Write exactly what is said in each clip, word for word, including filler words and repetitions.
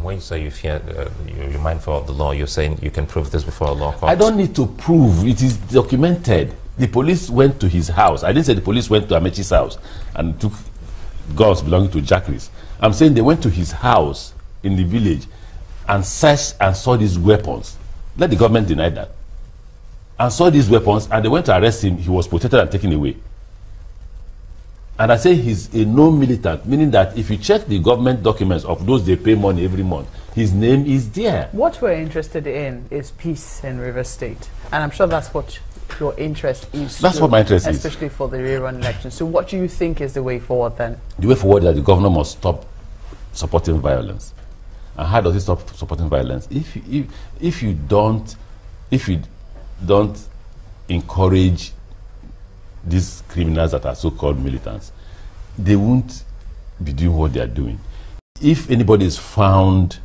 When you say you fear, uh, you're mindful of the law, you're saying you can prove this before a law court. I don't need to prove. It is documented. The police went to his house. I didn't say the police went to Ameachi's house and took guns belonging to Jackeries. I'm saying they went to his house in the village and searched and saw these weapons. Let the government deny that. And saw these weapons, and they went to arrest him. He was protected and taken away. And I say he's a non-militant, meaning that if you check the government documents of those they pay money every month, his name is there. What we're interested in is peace in Rivers State. And I'm sure that's what your interest is. That's too, what my interest especially is. Especially for the rerun election. So what do you think is the way forward then? The way forward is that the governor must stop supporting violence. And how does he stop supporting violence? If you, if, if you don't, if you don't encourage these criminals that are so-called militants, they won't be doing what they are doing. If anybody is found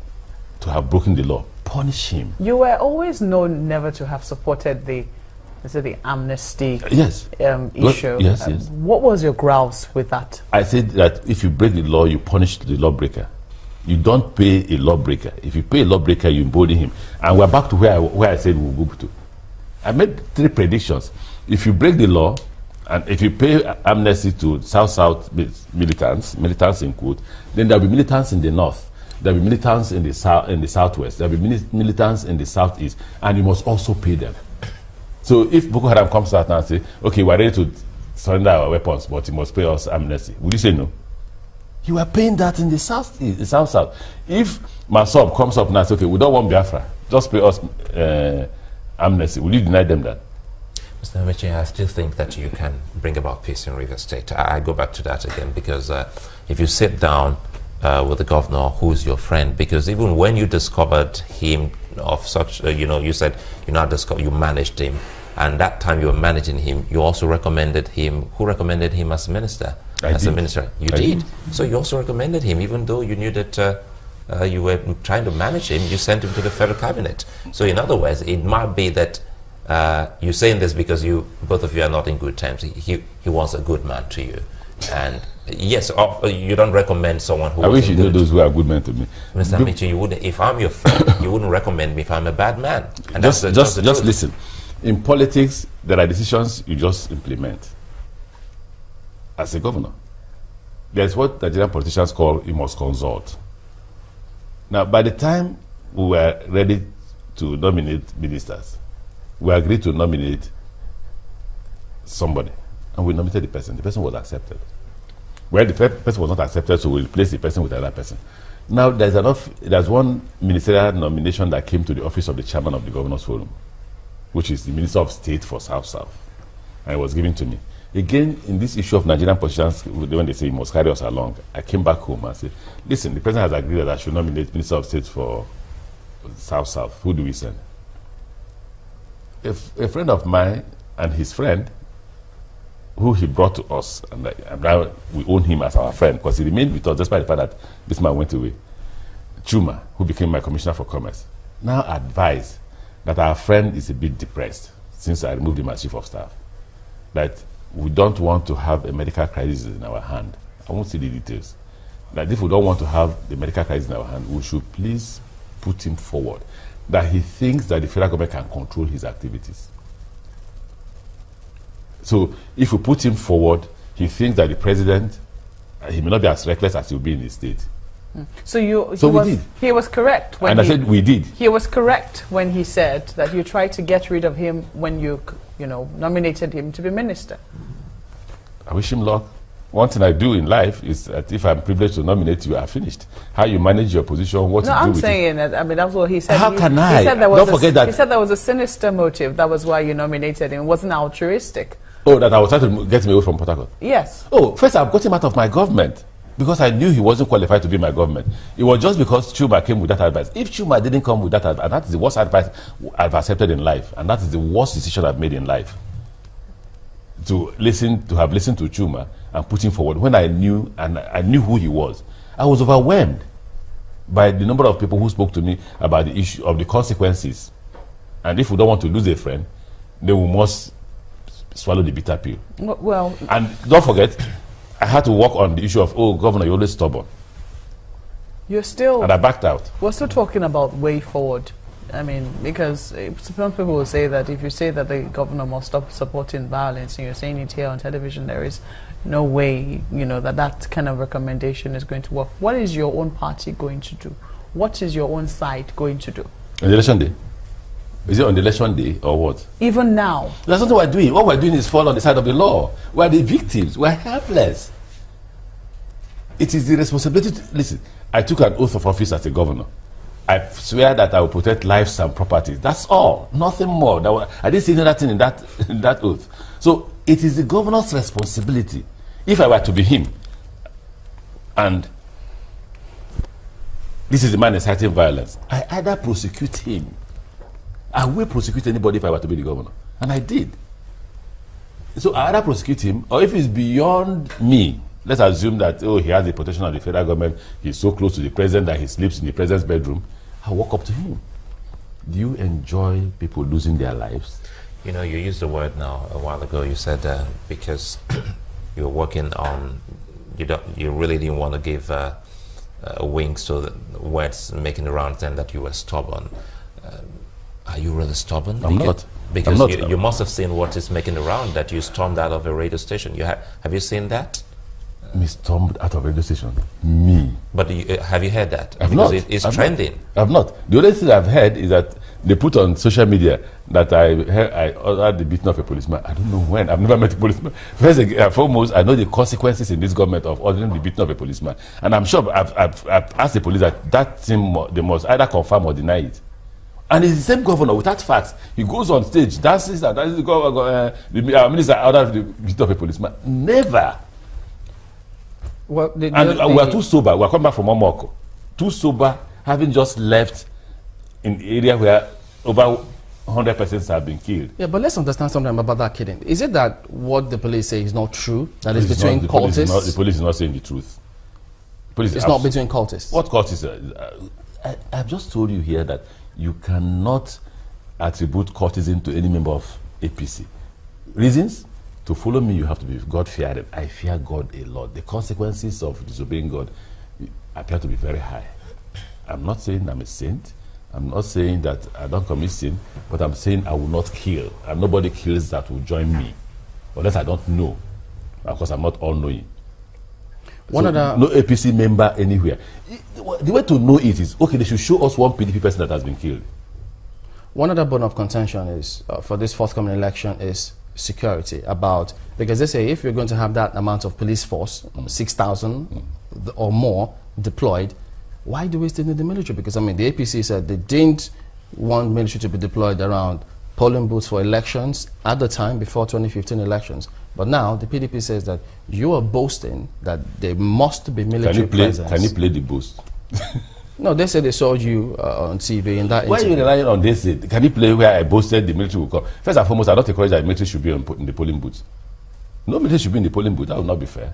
to have broken the law, punish him. You were always known never to have supported the, is it the amnesty yes. um, issue. Well, yes, um, yes. What was your grouse with that? I said that if you break the law, you punish the lawbreaker. You don't pay a lawbreaker. If you pay a lawbreaker, you embolden him. And we're back to where I, where I said we'll move to. I made three predictions. If you break the law, and if you pay amnesty to South-South militants, militants in quote, then there'll be militants in the North, there'll be militants in the South, in the Southwest, there'll be mili militants in the Southeast, and you must also pay them. So if Boko Haram comes out now and say, okay, we're ready to surrender our weapons, but you must pay us amnesty, would you say no? You are paying that in the South, the South-South. If Masob comes up now and says, okay, we don't want Biafra, just pay us uh, amnesty, will you deny them that? Mister Ameachi, I still think that you can bring about peace in Rivers State. I, I go back to that again because uh, if you sit down uh, with the governor, who's your friend, because even when you discovered him of such, uh, you know, you said you not discovered, you managed him, and that time you were managing him, you also recommended him. Who recommended him as a minister? I as did. a minister, you I did. did. So you also recommended him, even though you knew that. Uh, uh, you were trying to manage him. You sent him to the federal cabinet. So in other words, it might be that. Uh, you're saying this because you, both of you are not in good terms. He, he, he wants a good man to you. And yes, uh, you don't recommend someone who I wish you knew those who are good men to me. Mister Ameachi, you wouldn't, if I'm your friend, you wouldn't recommend me if I'm a bad man. And just that's the, just, that's the just listen. In politics, there are decisions you just implement. As a governor, there's what Nigerian politicians call you must consult. Now, by the time we were ready to nominate ministers, we agreed to nominate somebody, and we nominated the person. The person was accepted. Well, the person was not accepted, so we replaced the person with another person. Now, there's enough. There's one ministerial nomination that came to the office of the chairman of the Governors Forum, which is the Minister of State for South-South, and it was given to me. Again, in this issue of Nigerian politicians, when they say you must carry us along, I came back home and said, listen, the president has agreed that I should nominate Minister of State for South-South. Who do we send? If a friend of mine and his friend, who he brought to us, and, I, and now we own him as our friend because he remained with us despite the fact that this man went away. Chuma, who became my commissioner for commerce, now advised that our friend is a bit depressed since I removed him as chief of staff. That we don't want to have a medical crisis in our hand. I won't see the details. That if we don't want to have the medical crisis in our hand, we should please put him forward. That he thinks that the federal government can control his activities. So if we put him forward, he thinks that the president, uh, he may not be as reckless as he will be in the state. Mm. So you, so he, we was, did. he was correct when and he, I said we did. He was correct when he said that you tried to get rid of him when you, you know, nominated him to be minister. I wish him luck. One thing I do in life is that if I'm privileged to nominate you, I'm finished. How you manage your position, what no, you do I'm with saying it. it. I mean, that's what he said. How he, can he I? Said there was Don't a, forget that. He said there was a sinister motive. That was why you nominated him. It wasn't altruistic. Oh, that I was trying to get him away from Port Harcourt? Yes. Oh, first I've got him out of my government because I knew he wasn't qualified to be my government. It was just because Chuma came with that advice. If Chuma didn't come with that advice, and that is the worst advice I've accepted in life, and that is the worst decision I've made in life, to listen, to have listened to Chuma and put him forward when I knew, and I knew who he was. I was overwhelmed by the number of people who spoke to me about the issue of the consequences. And if we don't want to lose a friend, then we must swallow the bitter pill. Well, and don't forget, I had to work on the issue of, oh, Governor, you're always stubborn. You're still... And I backed out. We're still talking about way forward. I mean, because uh, some people will say that if you say that the governor must stop supporting violence, and you're saying it here on television, there is no way, you know, that that kind of recommendation is going to work. What is your own party going to do? What is your own side going to do? On the election day? Is it on the election day or what? Even now. That's not what we're doing. What we're doing is fall on the side of the law. We're the victims. We're helpless. It is the responsibility to, listen, I took an oath of office as a governor. I swear that I will protect lives and properties. That's all. Nothing more. That was, I didn't see another thing in that, in that oath. So it is the governor's responsibility. If I were to be him, and this is the man inciting violence, I either prosecute him. I will prosecute anybody if I were to be the governor. And I did. So I either prosecute him, or if it's beyond me, let's assume that, oh, he has the protection of the federal government, he's so close to the president that he sleeps in the president's bedroom, I'll walk up to him. Do you enjoy people losing their lives? You know, you used the word now a while ago. You said uh, because you're working on, you don't, you really didn't want to give uh, uh, wings to the words making the rounds, and that you were stubborn. Um, are you really stubborn? I'm because, not. Because I'm not. You, you must have seen what is making the round, that you stormed out of a radio station. You ha have you seen that? Me stormed out of a radio station. Me. But you, uh, have you heard that? I've because not. It, it's I've trending. Not. I've not. The only thing I've heard is that they put on social media that I heard I ordered the beating of a policeman. I don't know when. I've never met a policeman. First and foremost, I know the consequences in this government of ordering the beating of a policeman. And I'm sure I've, I've, I've asked the police that that thing, they must either confirm or deny it. And it's the same governor without facts. He goes on stage, dances, and dances. Uh, the uh, minister ordered the beating of a policeman. Never. Well, the, the, and uh, the, we are too sober. We are coming back from Omoko. Too sober, having just left in the area where over one hundred persons have been killed. Yeah, but let's understand something about that killing. Is it that what the police say is not true? That is It's between not, the police is cultists? not, the police is not saying the truth. The police It's is not between cultists. What cultists? Uh, I, I've just told you here that you cannot attribute cultism to any member of A P C. Reasons? To follow me, you have to be God-fearing. I fear God a lot. The consequences of disobeying God appear to be very high. I'm not saying I'm a saint. I'm not saying that I don't commit sin, but I'm saying I will not kill. And nobody kills that will join me. Unless I don't know. Of course, I'm not all-knowing. One So of the no A P C member anywhere. The way to know it is, okay, they should show us one P D P person that has been killed. One other bone of contention is uh, for this forthcoming election is security. About because they say if you're going to have that amount of police force, mm. six thousand mm. or more deployed, why do we still need the military? Because I mean, the A P C said they didn't want military to be deployed around polling booths for elections at the time before twenty fifteen elections. But now the P D P says that you are boasting that there must be military can you play, presence. Can you play the boast? No, they said they saw you uh, on T V in that. Why are you relying on this? Can you play where I boasted the military will come? First and foremost, I don't encourage that the military should be on, in the polling booth. No military should be in the polling booth. That would not be fair.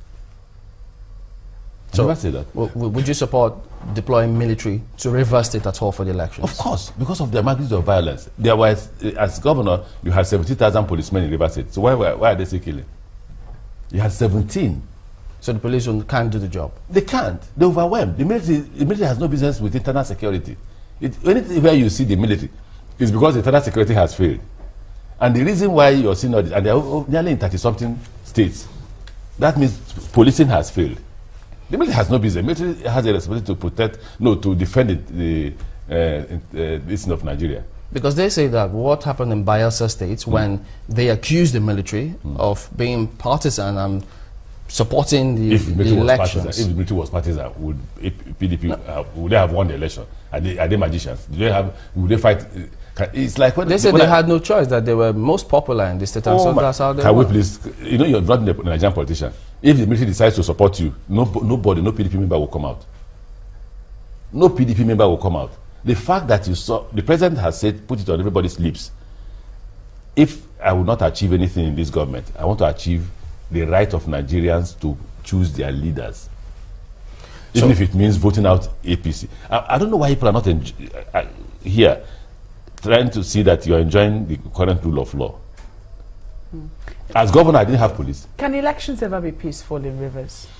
So, never say that. Would you support deploying military to reverse it at all for the elections? Of course, because of the magnitude of violence. There was, as governor, you had seventeen thousand policemen in Rivers State. So why, why, why are they still killing? You had seventeen. So the police can't do the job? They can't. They're overwhelmed. The military, the military has no business with internal security. It, anything where you see the military is because internal security has failed. And the reason why you're seeing all this, and they're nearly in thirty-something states, that means policing has failed. The military has no business. The military has a responsibility to protect, no, to defend it, the uh, uh, this of Nigeria. Because they say that what happened in Bayelsa states mm. when they accused the military mm. of being partisan and supporting the, if the, the elections. Partisan, if the military was partisan, would P D P no. uh, would they have won the election? Are they, are they magicians? Do they have? Would they fight? Uh, can, it's like when they said they I, had no choice, that they were most popular in the state, and oh so that's how they Can were. we please? You know, you're not a Nigerian politician. If the military decides to support you, no, nobody, no P D P member will come out. No P D P member will come out. The fact that you saw, the president has said, put it on everybody's lips. If I will not achieve anything in this government, I want to achieve the right of Nigerians to choose their leaders. Even so, if it means voting out A P C. I, I don't know why people are not uh, here trying to see that you're enjoying the current rule of law. Hmm. As governor, I didn't have police. Can elections ever be peaceful in Rivers?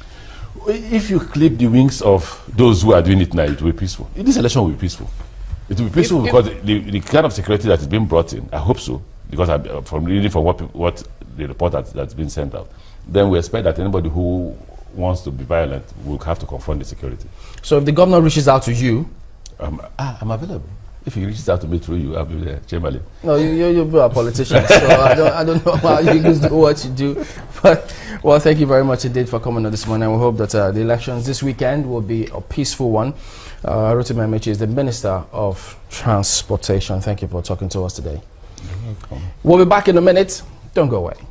If you clip the wings of those who are doing it now, it will be peaceful. This election will be peaceful. It will be peaceful if, because if the, the kind of security that is being brought in, I hope so, because I, from reading from what, what the report that, that's been sent out, then we expect that anybody who wants to be violent will have to confront the security. So if the governor reaches out to you, um, ah, I'm available. If he reaches out to me through you, I'll be there, Chamberlain. No, you, you, you're a politician, so I don't, I don't know how you guys do what you do. But, well, thank you very much indeed for coming on this morning. And we hope that uh, the elections this weekend will be a peaceful one. Uh, Nyesom Wike is the Minister of Transportation. Thank you for talking to us today. You're welcome. We'll be back in a minute. Don't go away.